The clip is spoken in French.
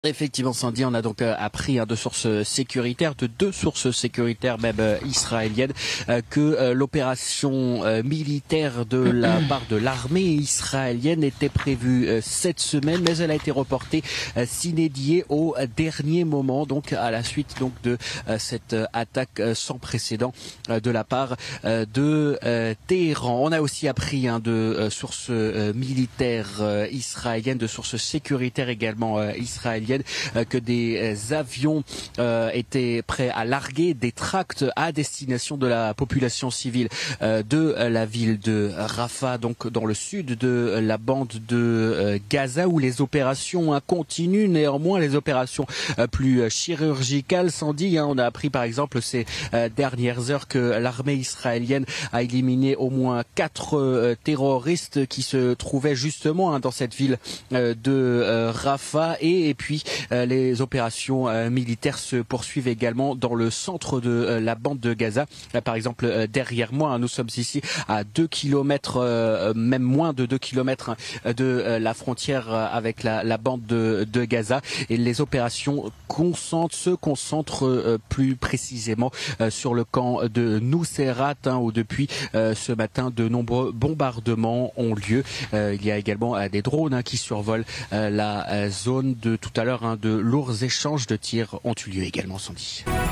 Effectivement, Sandy, on a donc appris de sources sécuritaires, de deux sources sécuritaires même israéliennes, que l'opération militaire de la part de l'armée israélienne était prévue cette semaine, mais elle a été reportée sine die au dernier moment, donc à la suite donc de cette attaque sans précédent de la part de Téhéran. On a aussi appris de sources militaires israéliennes, de sources sécuritaires également israéliennes, que des avions étaient prêts à larguer des tracts à destination de la population civile de la ville de Rafah, donc dans le sud de la bande de Gaza, où les opérations continuent. Néanmoins, les opérations plus chirurgicales, sans dire, on a appris par exemple ces dernières heures que l'armée israélienne a éliminé au moins 4 terroristes qui se trouvaient justement dans cette ville de Rafah, et puis les opérations militaires se poursuivent également dans le centre de la bande de Gaza. Par exemple, derrière moi, nous sommes ici à 2 kilomètres, même moins de 2 kilomètres de la frontière avec la bande de Gaza, et les opérations se concentrent plus précisément sur le camp de Nuseirat, où depuis ce matin de nombreux bombardements ont lieu. Il y a également des drones qui survolent la zone. De tout à l'heure, de lourds échanges de tirs ont eu lieu également, Sandy.